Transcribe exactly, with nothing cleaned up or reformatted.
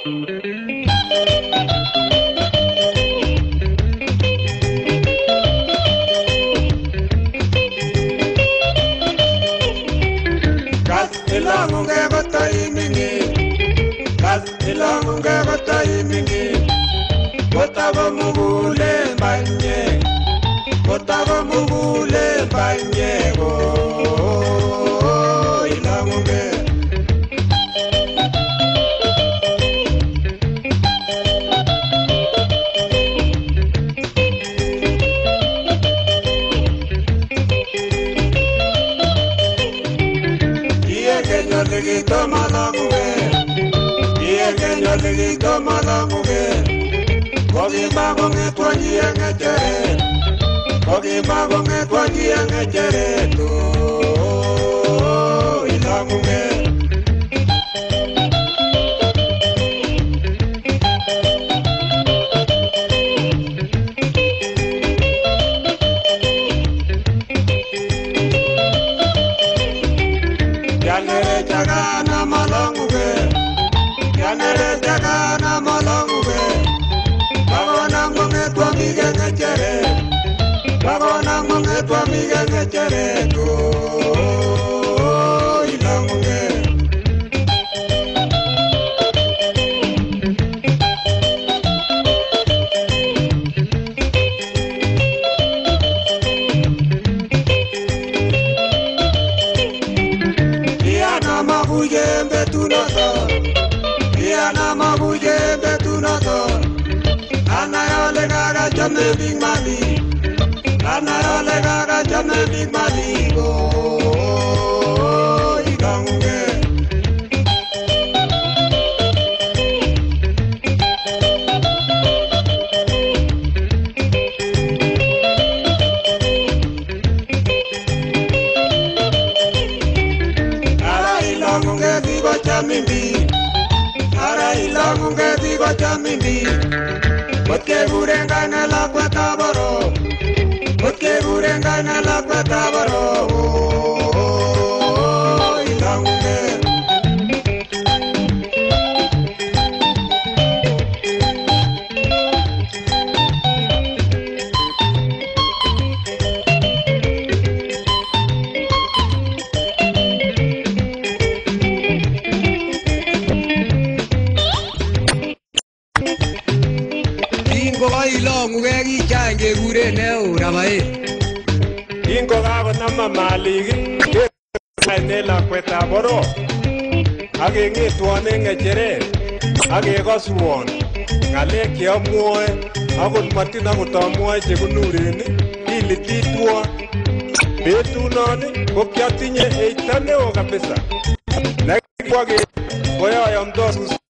Gas ilangunge batai mingi, gas ilangunge batai mingi. Botava mugule banye, botava mugule banye go ilangunge. Iye kenyo ligi toma langunge, iye kenyo ligi toma langunge. Kogi magonge twanji engechere, kogi magonge twanji engechere tu ilangunge. Yanere jagana malangunge, yanere jagana malangunge. Bagona monge tu amiga ngechere, bagona monge tu amiga ngechere tu ilangunge. Diana mabuye betunato, Diana mabuye betunato. Ana yo le gaga chame big mali, ana yo le gaga chame big mali go ilangunge. Ara ilangunge digo chamimbi, ara ilangunge digo chamimbi. Porque burengana la cueta baro, porque burengana la cueta baro, ilangunge. Ingo ilangunge gichange gure ne urabae. Ingo gaba nama maligi, ne la cueta boro. Age ngetwane ngechere, age goswon. Ngale kia muoe, agon matina gutamua chegunureni, ili titwa. Betu nani, kokia tinye eitane o kabisa. Naki wage, boya yamdosus.